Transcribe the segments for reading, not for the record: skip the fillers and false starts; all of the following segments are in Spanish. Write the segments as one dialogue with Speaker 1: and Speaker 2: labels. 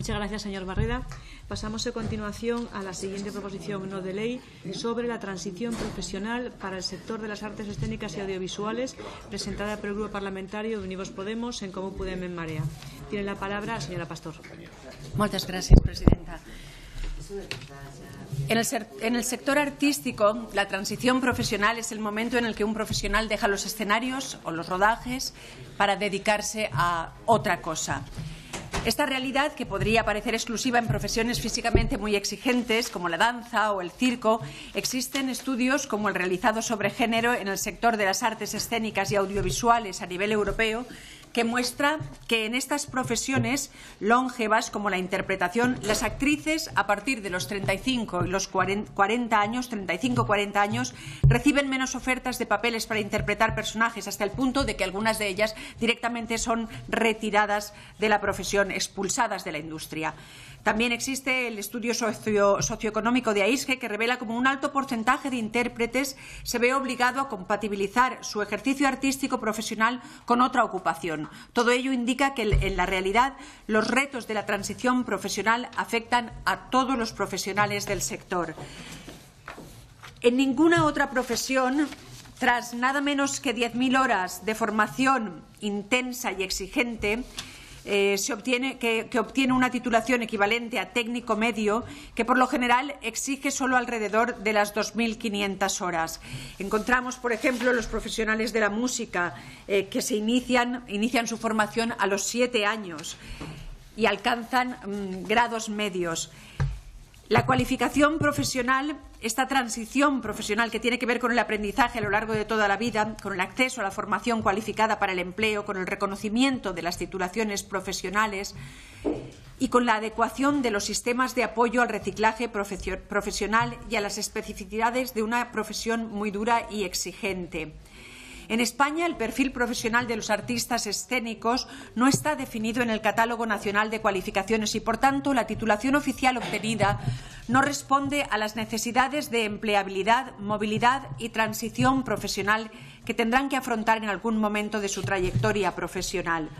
Speaker 1: Muchas gracias, señor Barreda. Pasamos a continuación a la siguiente proposición no de ley sobre la transición profesional para el sector de las artes escénicas y audiovisuales, presentada por el Grupo Parlamentario de Unidos Podemos, En Comú Podem, En Marea. Tiene la palabra la señora Pastor.
Speaker 2: Muchas gracias, presidenta. En el sector artístico, la transición profesional es el momento en el que un profesional deja los escenarios o los rodajes para dedicarse a otra cosa. Esta realidad, que podría parecer exclusiva en profesiones físicamente muy exigentes, como la danza o el circo, existen estudios como el realizado sobre género en el sector de las artes escénicas y audiovisuales a nivel europeo, que muestra que en estas profesiones longevas como la interpretación, las actrices a partir de los 35 y los 40 años, 35-40 años, reciben menos ofertas de papeles para interpretar personajes, hasta el punto de que algunas de ellas directamente son retiradas de la profesión, expulsadas de la industria. También existe el estudio socioeconómico de AISGE, que revela como un alto porcentaje de intérpretes se ve obligado a compatibilizar su ejercicio artístico profesional con otra ocupación. Todo ello indica que en la realidad los retos de la transición profesional afectan a todos los profesionales del sector. En ninguna otra profesión, tras nada menos que 10.000 horas de formación intensa y exigente, se obtiene una titulación equivalente a técnico medio, que por lo general exige solo alrededor de las 2.500 horas. Encontramos, por ejemplo, los profesionales de la música que inician su formación a los 7 años y alcanzan grados medios. La cualificación profesional, esta transición profesional que tiene que ver con el aprendizaje a lo largo de toda la vida, con el acceso a la formación cualificada para el empleo, con el reconocimiento de las titulaciones profesionales y con la adecuación de los sistemas de apoyo al reciclaje profesional y a las especificidades de una profesión muy dura y exigente. En España, el perfil profesional de los artistas escénicos no está definido en el Catálogo Nacional de Cualificaciones y, por tanto, la titulación oficial obtenida no responde a las necesidades de empleabilidad, movilidad y transición profesional que tendrán que afrontar en algún momento de su trayectoria profesional.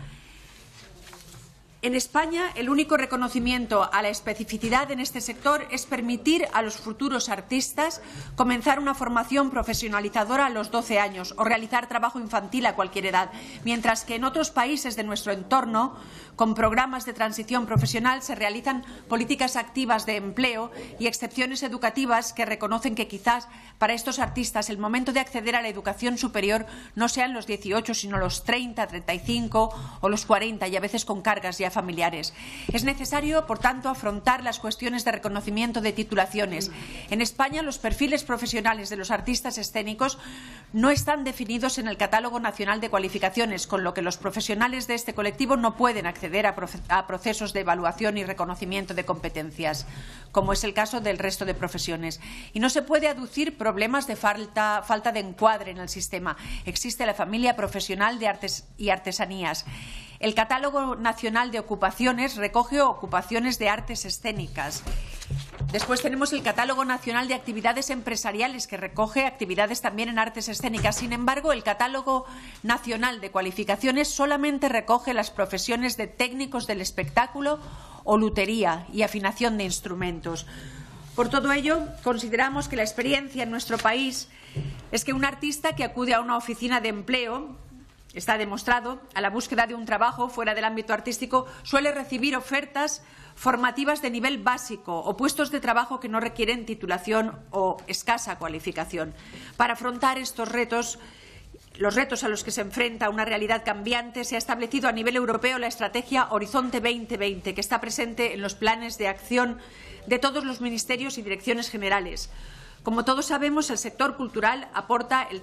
Speaker 2: En España, el único reconocimiento a la especificidad en este sector es permitir a los futuros artistas comenzar una formación profesionalizadora a los 12 años o realizar trabajo infantil a cualquier edad, mientras que en otros países de nuestro entorno, con programas de transición profesional, se realizan políticas activas de empleo y excepciones educativas que reconocen que quizás para estos artistas el momento de acceder a la educación superior no sean los 18, sino los 30, 35 o los 40, y a veces con cargas ya familiares. Es necesario, por tanto, afrontar las cuestiones de reconocimiento de titulaciones. En España, los perfiles profesionales de los artistas escénicos no están definidos en el Catálogo Nacional de Cualificaciones, con lo que los profesionales de este colectivo no pueden acceder a procesos de evaluación y reconocimiento de competencias, como es el caso del resto de profesiones. Y no se puede aducir problemas de falta de encuadre en el sistema. Existe la familia profesional de artes y artesanías. El Catálogo Nacional de Ocupaciones recoge ocupaciones de artes escénicas. Después tenemos el Catálogo Nacional de Actividades Empresariales, que recoge actividades también en artes escénicas. Sin embargo, el Catálogo Nacional de Cualificaciones solamente recoge las profesiones de técnicos del espectáculo o lutería y afinación de instrumentos. Por todo ello, consideramos que la experiencia en nuestro país es que un artista que acude a una oficina de empleo, está demostrado, a la búsqueda de un trabajo fuera del ámbito artístico, suele recibir ofertas formativas de nivel básico o puestos de trabajo que no requieren titulación o escasa cualificación. Para afrontar estos retos, los retos a los que se enfrenta una realidad cambiante, se ha establecido a nivel europeo la estrategia Horizonte 2020, que está presente en los planes de acción de todos los ministerios y direcciones generales. Como todos sabemos, el sector cultural aporta el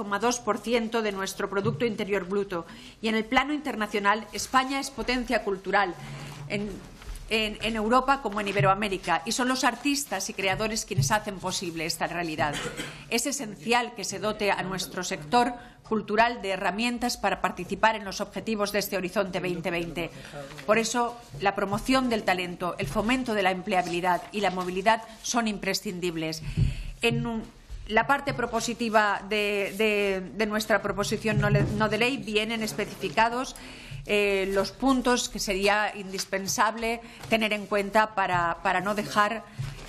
Speaker 2: 3,2% de nuestro Producto Interior Bruto y en el plano internacional España es potencia cultural en Europa como en Iberoamérica, y son los artistas y creadores quienes hacen posible esta realidad. Es esencial que se dote a nuestro sector cultural de herramientas para participar en los objetivos de este Horizonte 2020. Por eso, la promoción del talento, el fomento de la empleabilidad y la movilidad son imprescindibles. La parte propositiva de nuestra proposición no de ley vienen especificados los puntos que sería indispensable tener en cuenta para no dejar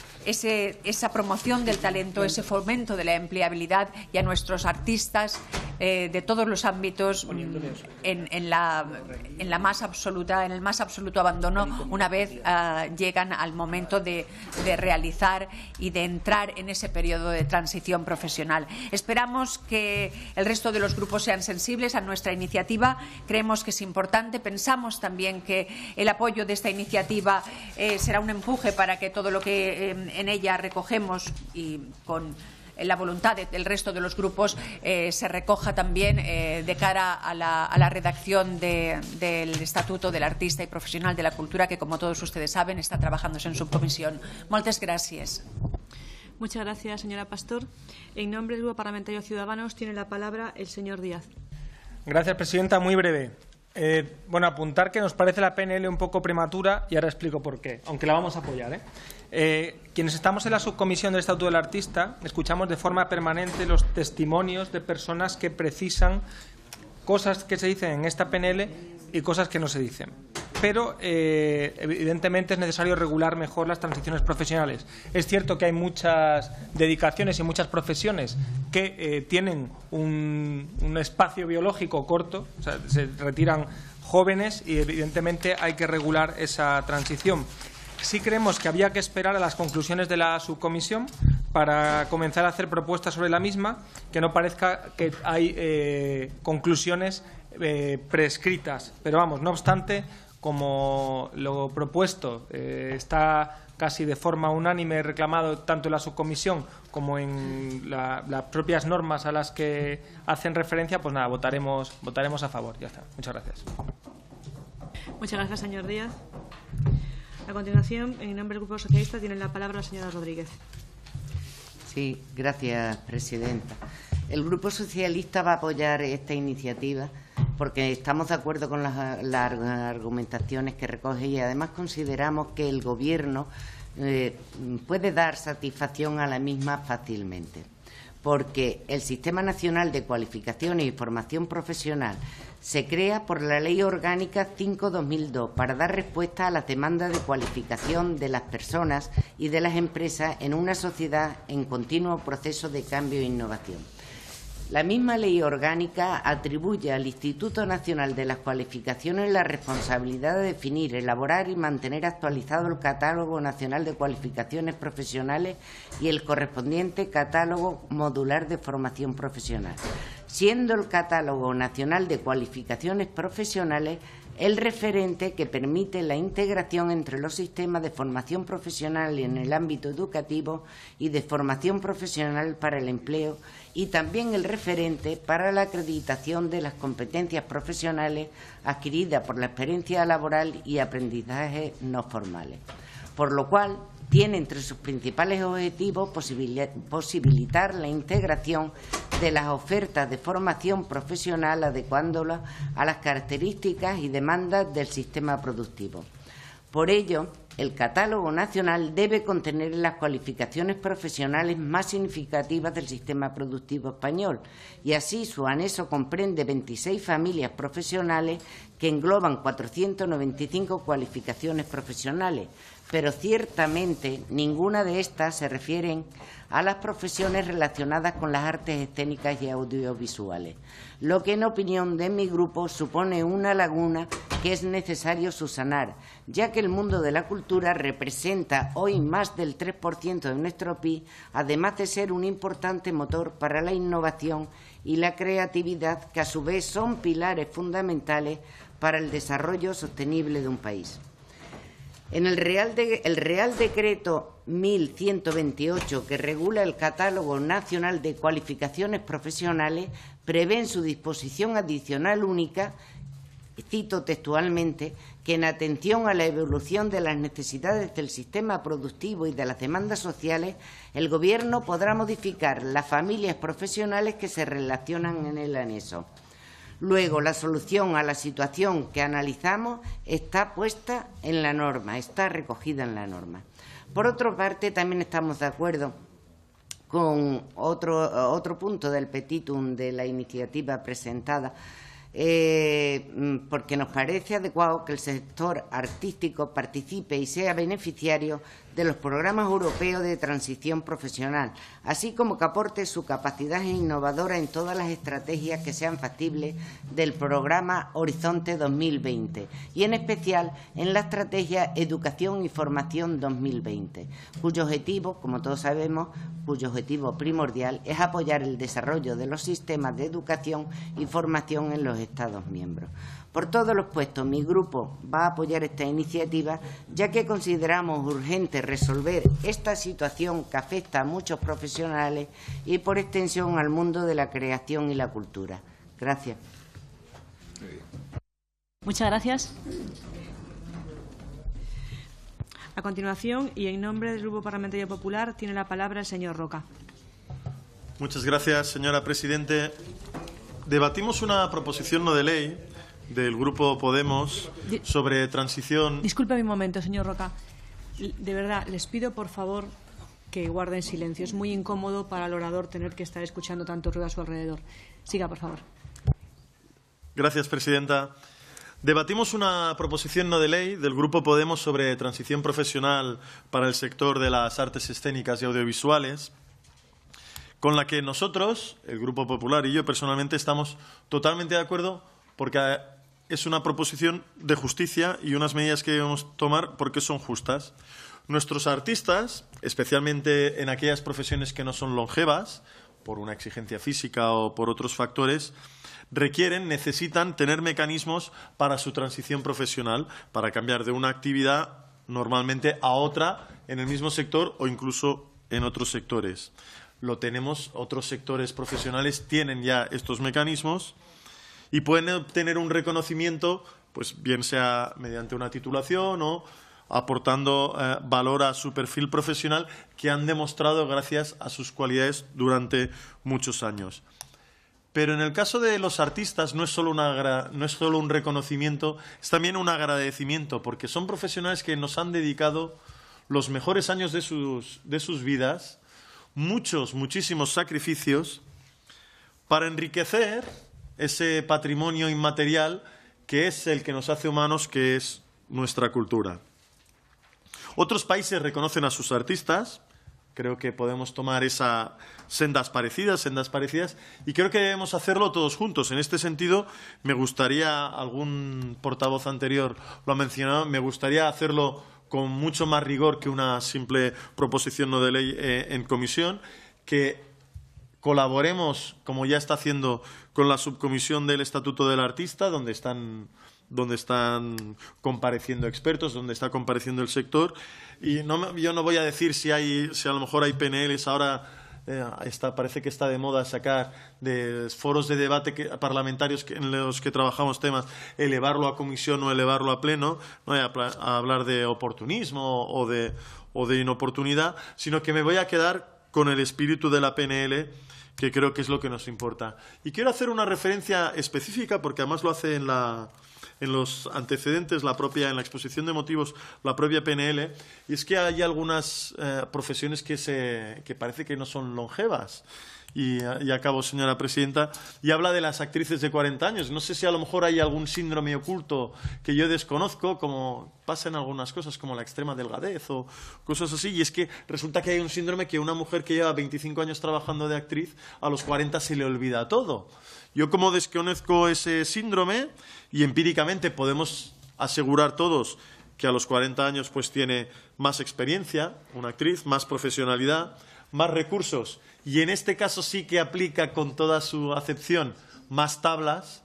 Speaker 2: esa promoción del talento, ese fomento de la empleabilidad y a nuestros artistas de todos los ámbitos en el más absoluto abandono una vez llegan al momento de realizar y de entrar en ese periodo de transición profesional. Esperamos que el resto de los grupos sean sensibles a nuestra iniciativa. Creemos que es importante. Pensamos también que el apoyo de esta iniciativa será un empuje para que todo lo que en ella recogemos y con la voluntad del resto de los grupos se recoja también de cara a la redacción del Estatuto del Artista y Profesional de la Cultura, que, como todos ustedes saben, está trabajándose en subcomisión. Moltes gracias.
Speaker 1: Muchas gracias, señora Pastor. En nombre del Grupo Parlamentario Ciudadanos tiene la palabra el señor Díaz.
Speaker 3: Gracias, presidenta. Muy breve. Bueno, apuntar que nos parece la PNL un poco prematura y ahora explico por qué, aunque la vamos a apoyar. Quienes estamos en la subcomisión del Estatuto del Artista escuchamos de forma permanente los testimonios de personas que precisan cosas que se dicen en esta PNL y cosas que no se dicen. Pero, evidentemente, es necesario regular mejor las transiciones profesionales. Es cierto que hay muchas dedicaciones y muchas profesiones que tienen un espacio biológico corto, o sea, se retiran jóvenes y, evidentemente, hay que regular esa transición. Sí creemos que había que esperar a las conclusiones de la subcomisión para comenzar a hacer propuestas sobre la misma, que no parezca que hay conclusiones prescritas. Pero, vamos, no obstante, como lo propuesto está casi de forma unánime reclamado tanto en la subcomisión como en las propias normas a las que hacen referencia, pues nada, votaremos a favor. Ya está. Muchas gracias.
Speaker 1: Muchas gracias, señor Díaz. A continuación, en nombre del Grupo Socialista, tiene la palabra la señora Rodríguez.
Speaker 4: Sí, gracias, presidenta. El Grupo Socialista va a apoyar esta iniciativa porque estamos de acuerdo con las argumentaciones que recoge y además consideramos que el Gobierno puede dar satisfacción a la misma fácilmente, porque el Sistema Nacional de Cualificaciones y Formación Profesional se crea por la Ley Orgánica 5/2002 para dar respuesta a las demandas de cualificación de las personas y de las empresas en una sociedad en continuo proceso de cambio e innovación. La misma Ley Orgánica atribuye al Instituto Nacional de las Cualificaciones la responsabilidad de definir, elaborar y mantener actualizado el Catálogo Nacional de Cualificaciones Profesionales y el correspondiente Catálogo Modular de Formación Profesional, siendo el Catálogo Nacional de Cualificaciones Profesionales el referente que permite la integración entre los sistemas de formación profesional en el ámbito educativo y de formación profesional para el empleo, y también el referente para la acreditación de las competencias profesionales adquiridas por la experiencia laboral y aprendizajes no formales. Por lo cual, tiene entre sus principales objetivos posibilitar la integración de las ofertas de formación profesional adecuándolas a las características y demandas del sistema productivo. Por ello, el catálogo nacional debe contener las cualificaciones profesionales más significativas del sistema productivo español y así su anexo comprende 26 familias profesionales que engloban 495 cualificaciones profesionales, pero ciertamente ninguna de estas se refieren a las profesiones relacionadas con las artes escénicas y audiovisuales, lo que en opinión de mi grupo supone una laguna que es necesario subsanar, ya que el mundo de la cultura representa hoy más del 3% de nuestro PIB, además de ser un importante motor para la innovación y la creatividad, que a su vez son pilares fundamentales para el desarrollo sostenible de un país. En el Real Decreto 1128, que regula el Catálogo Nacional de Cualificaciones Profesionales, prevé en su disposición adicional única, cito textualmente, que en atención a la evolución de las necesidades del sistema productivo y de las demandas sociales, el Gobierno podrá modificar las familias profesionales que se relacionan en el anexo. Luego, la solución a la situación que analizamos está puesta en la norma, está recogida en la norma. Por otra parte, también estamos de acuerdo con otro punto del petitum de la iniciativa presentada, porque nos parece adecuado que el sector artístico participe y sea beneficiario de los programas europeos de transición profesional, así como que aporte su capacidad innovadora en todas las estrategias que sean factibles del programa Horizonte 2020 y, en especial, en la estrategia Educación y Formación 2020, cuyo objetivo, como todos sabemos, cuyo objetivo primordial es apoyar el desarrollo de los sistemas de educación y formación en los Estados miembros. Por todo lo expuesto, mi grupo va a apoyar esta iniciativa, ya que consideramos urgente resolver esta situación que afecta a muchos profesionales y, por extensión, al mundo de la creación y la cultura. Gracias.
Speaker 1: Muchas gracias. A continuación, y en nombre del Grupo Parlamentario Popular, tiene la palabra el señor Roca.
Speaker 5: Muchas gracias, señora Presidente. Debatimos una proposición no de ley del Grupo Podemos sobre transición.
Speaker 1: Disculpe un momento, señor Roca. De verdad, les pido, por favor, que guarden silencio. Es muy incómodo para el orador tener que estar escuchando tanto ruido a su alrededor. Siga, por favor.
Speaker 5: Gracias, presidenta. Debatimos una proposición no de ley del Grupo Podemos sobre transición profesional para el sector de las artes escénicas y audiovisuales, con la que nosotros, el Grupo Popular y yo personalmente, estamos totalmente de acuerdo, porque es una proposición de justicia y unas medidas que debemos tomar porque son justas. Nuestros artistas, especialmente en aquellas profesiones que no son longevas, por una exigencia física o por otros factores, necesitan tener mecanismos para su transición profesional, para cambiar de una actividad normalmente a otra en el mismo sector o incluso en otros sectores. Lo tenemos, otros sectores profesionales tienen ya estos mecanismos y pueden obtener un reconocimiento, pues bien sea mediante una titulación o aportando valor a su perfil profesional que han demostrado gracias a sus cualidades durante muchos años. Pero en el caso de los artistas no es solo un reconocimiento, es también un agradecimiento, porque son profesionales que nos han dedicado los mejores años de sus vidas, muchísimos sacrificios, para enriquecer ese patrimonio inmaterial que es el que nos hace humanos, que es nuestra cultura. Otros países reconocen a sus artistas. Creo que podemos tomar esas sendas parecidas, y creo que debemos hacerlo todos juntos. En este sentido, me gustaría, algún portavoz anterior lo ha mencionado, me gustaría hacerlo con mucho más rigor que una simple proposición no de ley en comisión, que colaboremos, como ya está haciendo, con la subcomisión del Estatuto del Artista, donde están compareciendo expertos, donde está compareciendo el sector. Y yo no voy a decir si a lo mejor hay PNLs ahora. Parece que está de moda sacar de foros de debate parlamentarios en los que trabajamos temas, elevarlo a comisión o elevarlo a pleno. No voy a hablar de oportunismo o de inoportunidad, sino que me voy a quedar con el espíritu de la PNL, que creo que es lo que nos importa. Y quiero hacer una referencia específica, porque además lo hace en los antecedentes, en la exposición de motivos, la propia PNL, y es que hay algunas profesiones que parece que no son longevas. Y acabo, señora presidenta, y habla de las actrices de 40 años. No sé si a lo mejor hay algún síndrome oculto que yo desconozco, como pasa en algunas cosas, como la extrema delgadez o cosas así, y es que resulta que hay un síndrome que una mujer que lleva 25 años trabajando de actriz, a los 40 se le olvida todo. Yo, como desconozco ese síndrome, y empíricamente podemos asegurar todos que a los 40 años pues tiene más experiencia, una actriz, más profesionalidad, más recursos, y en este caso sí que aplica con toda su acepción más tablas,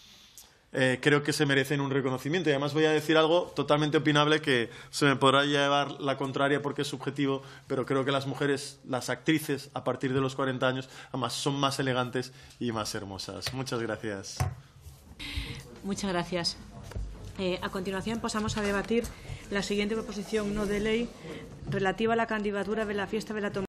Speaker 5: creo que se merecen un reconocimiento. Y además voy a decir algo totalmente opinable, que se me podrá llevar la contraria porque es subjetivo, pero creo que las mujeres, las actrices, a partir de los 40 años, además son más elegantes y más hermosas. Muchas gracias.
Speaker 1: Muchas gracias. A continuación pasamos a debatir la siguiente proposición no de ley relativa a la candidatura de la fiesta de la